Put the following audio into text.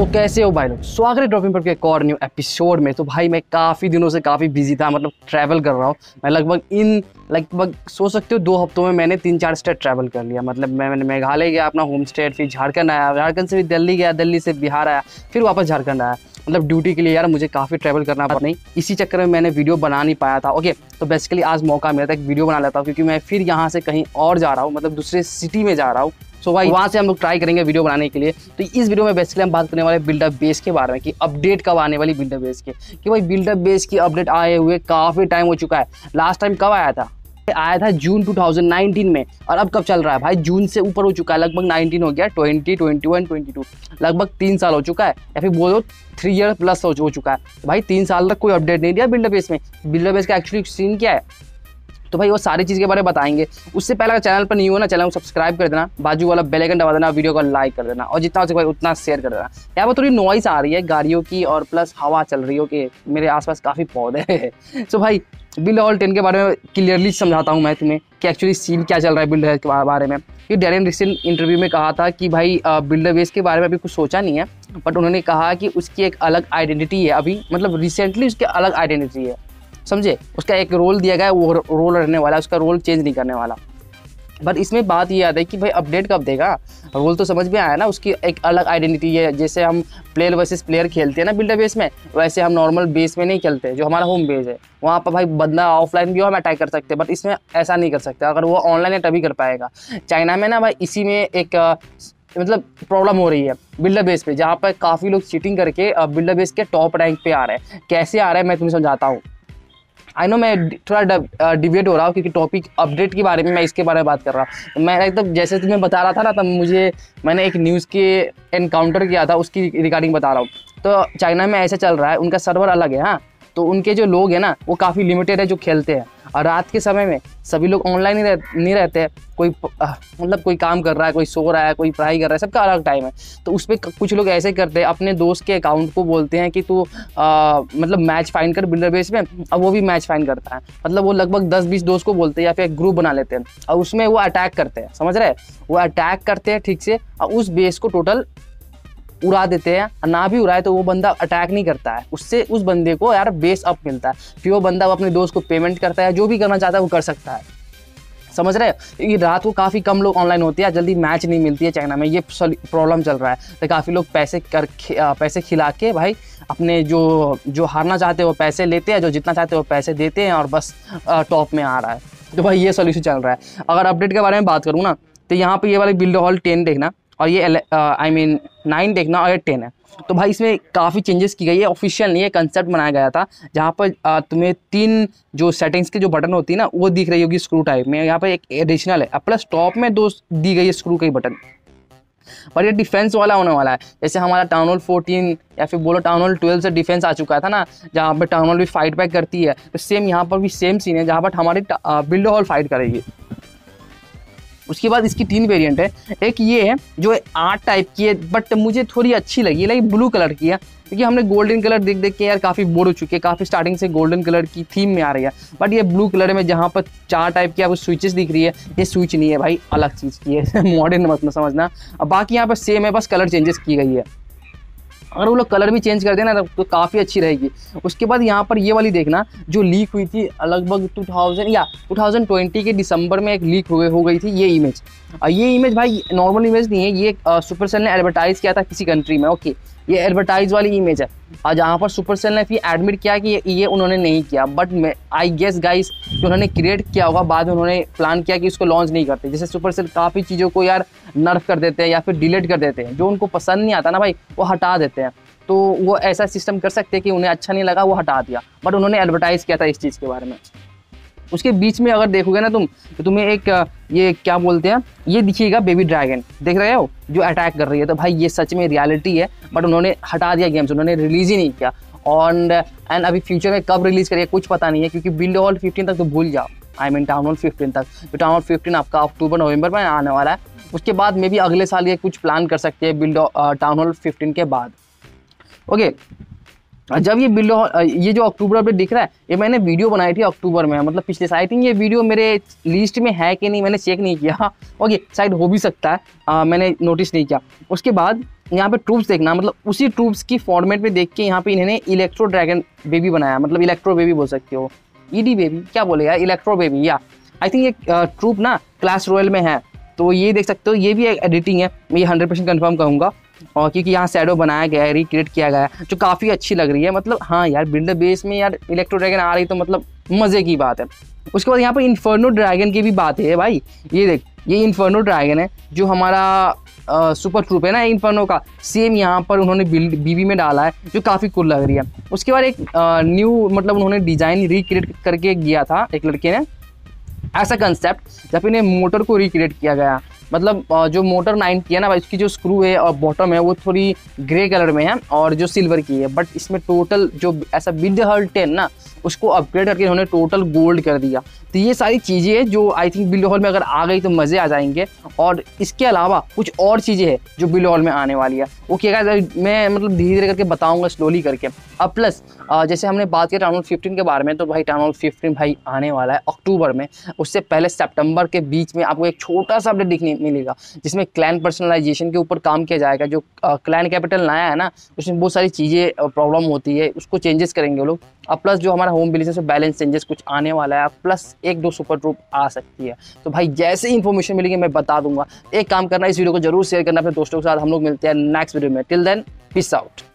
सो कैसे हो भाई लोग, स्वागत है ड्रॉपिंग पर के एक और न्यू एपिसोड में। तो भाई मैं काफ़ी दिनों से काफ़ी बिजी था, मतलब ट्रैवल कर रहा हूँ मैं। लगभग सोच सकते हो 2 हफ्तों में मैंने 3-4 स्टेट ट्रैवल कर लिया। मतलब मैंने मेघालय गया अपना होम स्टेट, फिर झारखंड आया, झारखंड से भी दिल्ली गया, दिल्ली से बिहार आया, फिर वापस झारखंड आया। मतलब ड्यूटी के लिए यार मुझे काफ़ी ट्रैवल करना पड़ा, नहीं इसी चक्कर में मैंने वीडियो बना नहीं पाया था। ओके, तो बेसिकली आज मौका मिला था एक वीडियो बना लेता हूँ, क्योंकि मैं फिर यहाँ से कहीं और जा रहा हूँ, मतलब दूसरे सिटी में जा रहा हूँ। सो भाई वहाँ से हम लोग ट्राई करेंगे वीडियो बनाने के लिए। तो इस वीडियो में बेसिकली हम बात करने वाले बिल्डर बेस के बारे में, कि अपडेट कब आने वाली बिल्डर बेस के, कि भाई बिल्डर बेस की अपडेट आए हुए काफ़ी टाइम हो चुका है। लास्ट टाइम कब आया था जून 2019 में, और अब कब चल रहा है भाई, जून से ऊपर हो चुका है, लगभग 19 हो गया, 20, 21, 22, लगभग 3 साल हो चुका है, या फिर बोलो 3 ईयर प्लस हो चुका है। तो भाई 3 साल तक कोई अपडेट नहीं दिया बिल्डर बेस में। बिल्डर बेस का एक्चुअली सीन क्या है, तो भाई वो सारी चीज़ के बारे में बताएंगे। उससे पहले अगर चैनल पर नहीं हो ना, चैनल को सब्सक्राइब कर देना, बाजू वाला बेल आइकन दबा देना, वीडियो को लाइक कर देना, और जितना हो सके भाई उतना शेयर कर देना। यहाँ पर थोड़ी नॉइस आ रही है गाड़ियों की, और प्लस हवा चल रही हो कि मेरे आसपास काफ़ी पौधे हैं। सो भाई बिल्ड हॉल 10 के बारे में क्लियरली समझाता हूँ मैं तुम्हें कि एक्चुअली सीन क्या चल रहा है बिल्डर के बारे में। कि डैरेन रिसेंट इंटरव्यू में कहा था कि भाई बिल्डर बेस के बारे में अभी कुछ सोचा नहीं है, बट उन्होंने कहा कि उसकी एक अलग आइडेंटिटी है अभी, मतलब रिसेंटली उसकी अलग आइडेंटिटी है, समझे। उसका एक रोल दिया गया है, वो रोल रहने वाला है, उसका रोल चेंज नहीं करने वाला। बट इसमें बात ये आता है कि भाई अपडेट कब देगा, रोल तो समझ में आया ना, उसकी एक अलग आइडेंटिटी है। जैसे हम प्लेयर वर्सेस प्लेयर खेलते हैं ना बिल्डर बेस में, वैसे हम नॉर्मल बेस में नहीं खेलते। जो हमारा होम बेस है वहाँ पर भाई बंदा ऑफलाइन भी हम अटैक कर सकते हैं, बट इसमें ऐसा नहीं कर सकते। अगर वो ऑनलाइन है तभी कर पाएगा। चाइना में ना भाई इसी में एक मतलब प्रॉब्लम हो रही है बिल्डर बेस पे, जहाँ पर काफ़ी लोग चीटिंग करके बिल्डर बेस के टॉप रैंक पे आ रहे हैं। कैसे आ रहे हैं मैं तुम्हें समझाता हूँ। आई नो मैं थोड़ा डिबेट हो रहा हूँ, क्योंकि टॉपिक अपडेट के बारे में, मैं इसके बारे में बात कर रहा हूँ। मैं एकदम जैसे तुम्हें बता रहा था ना, तब मैंने एक न्यूज़ के एनकाउंटर किया था, उसकी रिगार्डिंग बता रहा हूँ। तो चाइना में ऐसे चल रहा है, उनका सर्वर अलग है। हाँ, तो उनके जो लोग हैं ना वो काफ़ी लिमिटेड है जो खेलते हैं, और रात के समय में सभी लोग ऑनलाइन नहीं रहते हैं। कोई मतलब कोई काम कर रहा है, कोई सो रहा है, कोई पढ़ाई कर रहा है, सबका अलग टाइम है। तो उस पर कुछ लोग ऐसे करते हैं, अपने दोस्त के अकाउंट को बोलते हैं कि तू मतलब मैच फाइंड कर बिल्डर बेस में, अब वो भी मैच फाइंड करता है। मतलब वो लगभग 10-20 दोस्त को बोलते हैं, या फिर एक ग्रुप बना लेते हैं, और उसमें वो अटैक करते हैं, समझ रहे हैं। वो अटैक करते हैं ठीक से, और उस बेस को टोटल उड़ा देते हैं। ना भी उड़ाए तो वो बंदा अटैक नहीं करता है, उससे उस बंदे को यार बेस अप मिलता है। फिर वो बंदा अपने दोस्त को पेमेंट करता है, जो भी करना चाहता है वो कर सकता है, समझ रहे हैं। ये रात को काफ़ी कम लोग ऑनलाइन होते हैं, जल्दी मैच नहीं मिलती है चाइना में, ये प्रॉब्लम चल रहा है। तो काफ़ी लोग पैसे खिला के भाई अपने जो हारना चाहते हैं वो पैसे लेते हैं, जो जीतना चाहते हैं वो पैसे देते हैं, और बस टॉप में आ रहा है। तो भाई ये सोल्यूशन चल रहा है। अगर अपडेट के बारे में बात करूँ ना, तो यहाँ पर ये वाले बिल्डर हॉल 10 देखना, और ये 9 देखना, और ये 10 है। तो भाई इसमें काफ़ी चेंजेस की गई है, ऑफिशियल नहीं है, कंसेप्ट बनाया गया था, जहाँ पर तुम्हें 3 जो सेटिंग्स की जो बटन होती है ना वो दिख रही होगी स्क्रू टाइप में। यहाँ पर एक एडिशनल है, प्लस टॉप में 2 दी गई है स्क्रू की बटन। पर ये डिफेंस वाला होने वाला है। जैसे हमारा टाउन हॉल 14 या फिर बोलो टाउन हॉल 12 से डिफेंस आ चुका था ना, जहाँ पर टाउन हॉल भी फाइट बैक करती है, तो सेम यहाँ पर भी सेम सीन है, जहाँ पर हमारी बिल्डर हॉल फाइट करेगी। उसके बाद इसकी 3 वेरिएंट है। एक ये है जो 8 टाइप की है, बट मुझे थोड़ी अच्छी लगी, लाइक ब्लू कलर की है, क्योंकि हमने गोल्डन कलर देख देख के यार काफ़ी बोर हो चुके हैं। काफ़ी स्टार्टिंग से गोल्डन कलर की थीम में आ रही है, बट ये ब्लू कलर में जहाँ पर 4 टाइप की आपको स्विचेस दिख रही है, ये स्विच नहीं है भाई, अलग चीज़ की है। मॉडर्न मत समझना। अब बाकी यहाँ पर सेम है, बस कलर चेंजेस की गई है। अगर वो लोग कलर भी चेंज कर देना तो काफ़ी अच्छी रहेगी। उसके बाद यहाँ पर ये वाली देखना, जो लीक हुई थी लगभग 2020 के दिसंबर में एक लीक हो गई थी ये इमेज। ये इमेज भाई नॉर्मल इमेज नहीं है, ये सुपरसेल ने एडवर्टाइज़ किया था किसी कंट्री में। ओके, ये एडवर्टाइज वाली इमेज है, और जहाँ पर सुपरसेल ने फिर एडमिट किया कि ये उन्होंने नहीं किया। बट आई गेस गाइस कि उन्होंने क्रिएट किया होगा, बाद में उन्होंने प्लान किया कि इसको लॉन्च नहीं करते। जैसे सुपरसेल काफ़ी चीज़ों को यार नर्फ कर देते हैं, या फिर डिलीट कर देते हैं, जो उनको पसंद नहीं आता ना भाई वो हटा देते हैं। तो वो ऐसा सिस्टम कर सकते हैं कि उन्हें अच्छा नहीं लगा वो हटा दिया, बट उन्होंने एडवर्टाइज़ किया था इस चीज़ के बारे में। उसके बीच में अगर देखोगे ना तुम, तो तुम्हें एक ये क्या बोलते हैं, ये दिखिएगा बेबी ड्रैगन, देख रहे हो जो अटैक कर रही है। तो भाई ये सच में रियलिटी है, बट उन्होंने हटा दिया गेम से, उन्होंने रिलीज़ ही नहीं किया। एंड अभी फ्यूचर में कब रिलीज़ करेगा कुछ पता नहीं है, क्योंकि बिल्ड हॉल 15 तक तो भूल जाओ, टाउन हॉल 15 तक। तो टाउन हॉल 15 आपका अक्टूबर नवंबर में आने वाला है। उसके बाद मे भी अगले साल ये कुछ प्लान कर सकते हैं टाउन हॉल 15 के बाद। ओके, जब ये जो अक्टूबर पे दिख रहा है, ये मैंने वीडियो बनाई थी अक्टूबर में, मतलब पिछले साल। आई थिंक ये वीडियो मेरे लिस्ट में है कि नहीं मैंने चेक नहीं किया। ओके, शायद हो भी सकता है, मैंने नोटिस नहीं किया। उसके बाद यहाँ पे ट्रूप्स देखना, मतलब उसी ट्रूप्स की फॉर्मेट में देख के यहाँ पे इन्होंने इलेक्ट्रो ड्रैगन बेबी बनाया, मतलब इलेक्ट्रो बेबी बोल सकते हो, ईडी बेबी क्या बोले यार, इलेक्ट्रो बेबी। या आई थिंक ये ट्रूप ना क्लाश रॉयल में है, तो ये देख सकते हो, ये भी एक एडिटिंग है, मैं ये 100% कंफर्म कहूँगा। और क्योंकि यहाँ शैडो बनाया गया है, रिक्रिएट किया गया है, जो काफ़ी अच्छी लग रही है। मतलब हाँ यार, बिल्डर बेस में यार इलेक्ट्रो ड्रैगन आ रही तो मतलब मज़े की बात है। उसके बाद यहाँ पर इन्फर्नो ड्रैगन की भी बात है भाई, ये देख, ये इन्फर्नो ड्रैगन है जो हमारा सुपर ट्रूप है ना इन्फर्नो का, सेम यहाँ पर उन्होंने बीबी में डाला है, जो काफ़ी कूल लग रही है। उसके बाद एक न्यू मतलब उन्होंने डिज़ाइन रिक्रिएट करके किया था एक लड़के ने, ऐसा कंसेप्ट जब इन्हें मोटर को रिक्रिएट किया गया। मतलब जो मोटर 9 की है ना भाई, उसकी जो स्क्रू है और बॉटम है वो थोड़ी ग्रे कलर में है और जो सिल्वर की है, बट इसमें टोटल जो ऐसा बिल्डहॉल 10 ना, उसको अपग्रेड करके उन्होंने टोटल गोल्ड कर दिया। तो ये सारी चीज़ें हैं जो आई थिंक बिल्डहॉल में अगर आ गई तो मज़े आ जाएंगे। और इसके अलावा कुछ और चीज़ें हैं जो बिल्डहॉल में आने वाली है, वो क्या मैं मतलब धीरे धीरे करके बताऊंगा, स्लोली करके। अब प्लस जैसे हमने बात की टाउन हॉल 15 के बारे में, तो भाई टाउन हॉल 15 भाई आने वाला है अक्टूबर में, उससे पहले सितंबर के बीच में आपको एक छोटा सा अपडेट दिखने मिलेगा, जिसमें क्लैन पर्सनलाइजेशन के ऊपर काम किया जाएगा। जो क्लैन कैपिटल नया है ना, उसमें बहुत सारी चीज़ें प्रॉब्लम होती है, उसको चेंजेस करेंगे वो लोग। अब प्लस जो हमारा होम बिजनेस में बैलेंस चेंजेस कुछ आने वाला है, प्लस 1-2 सुपर ट्रूप आ सकती है। तो भाई जैसे ही इन्फॉर्मेशन मिलेगी मैं बता दूंगा। एक काम करना, इस वीडियो को जरूर शेयर करना अपने दोस्तों के साथ। हम लोग मिलते हैं नेक्स्ट वीडियो में, टिल देन पीस आउट।